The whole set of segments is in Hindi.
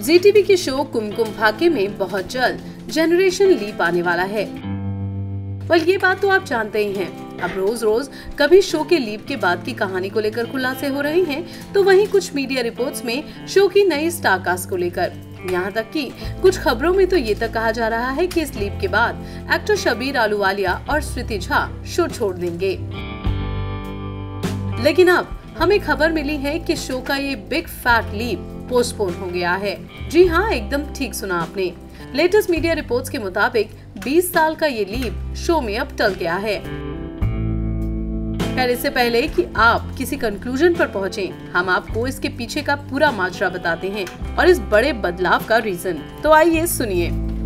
ZTV के शो कुमकुम भाग्य में बहुत जल्द जनरेशन लीप आने वाला है। ये बात तो आप जानते ही हैं। अब रोज रोज कभी शो के लीप के बाद की कहानी को लेकर खुलासे हो रहे हैं, तो वहीं कुछ मीडिया रिपोर्ट्स में शो की नई स्टार कास्ट को लेकर, यहाँ तक कि कुछ खबरों में तो ये तक कहा जा रहा है कि इस लीप के बाद एक्टर शब्बीर अहलूवालिया और श्रुति झा शो छोड़ देंगे। लेकिन अब हमें खबर मिली है कि शो का ये बिग फैट लीप पोस्टपोन हो गया है। जी हाँ, एकदम ठीक सुना आपने। लेटेस्ट मीडिया रिपोर्ट्स के मुताबिक 20 साल का ये लीप शो में अब टल गया है। खैर, इससे पहले कि आप किसी कंक्लूजन पर पहुंचे, हम आपको इसके पीछे का पूरा माजरा बताते हैं और इस बड़े बदलाव का रीजन। तो आइए सुनिए।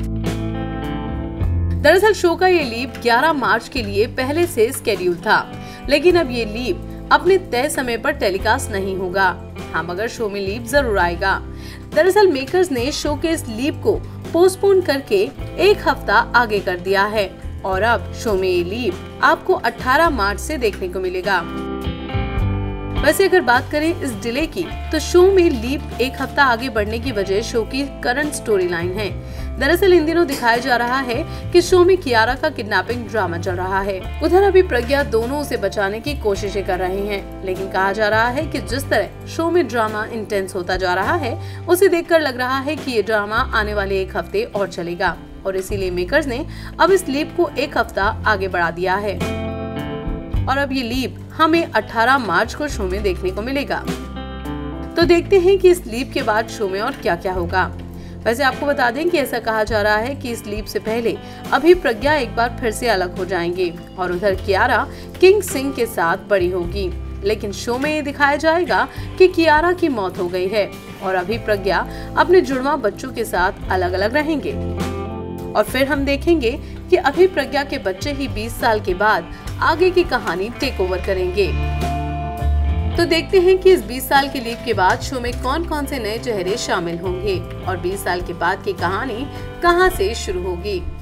दरअसल शो का ये लीप 11 मार्च के लिए पहले से शेड्यूल था, लेकिन अब ये लीप अपने तय समय पर टेलीकास्ट नहीं होगा। हाँ, मगर शो में लीप जरूर आएगा। दरअसल मेकर्स ने शो के इस लीप को पोस्टपोन करके 1 हफ्ता आगे कर दिया है और अब शो में ये लीप आपको 18 मार्च से देखने को मिलेगा। वैसे अगर बात करें इस डिले की, तो शो में लीप 1 हफ्ता आगे बढ़ने की वजह शो की करंट स्टोरी लाइन है। दरअसल इन दिनों दिखाया जा रहा है कि शो में कियारा का किडनैपिंग ड्रामा चल रहा है। उधर अभी प्रज्ञा दोनों उसे बचाने की कोशिशें कर रहे हैं, लेकिन कहा जा रहा है कि जिस तरह शो में ड्रामा इंटेंस होता जा रहा है, उसे देखकर लग रहा है कि ये ड्रामा आने वाले 1 हफ्ते और चलेगा और इसीलिए मेकर्स ने अब इस लीप को 1 हफ्ता आगे बढ़ा दिया है और अब ये लीप हमें 18 मार्च को शो में देखने को मिलेगा। तो देखते हैं कि इस लीप के बाद शो में और क्या क्या होगा। वैसे आपको बता दें कि ऐसा कहा जा रहा है कि इस लीप से पहले अभी प्रज्ञा एक बार फिर से अलग हो जाएंगे और उधर कियारा किंग सिंह के साथ बड़ी होगी। लेकिन शो में ये दिखाया जाएगा कि कियारा की मौत हो गई है और अभी प्रज्ञा अपने जुड़वा बच्चों के साथ अलग अलग रहेंगे और फिर हम देखेंगे कि अभी प्रज्ञा के बच्चे ही 20 साल के बाद आगे की कहानी टेक ओवर करेंगे। तो देखते हैं कि इस 20 साल के लीप के बाद शो में कौन कौन से नए चेहरे शामिल होंगे और 20 साल के बाद की कहानी कहां से शुरू होगी।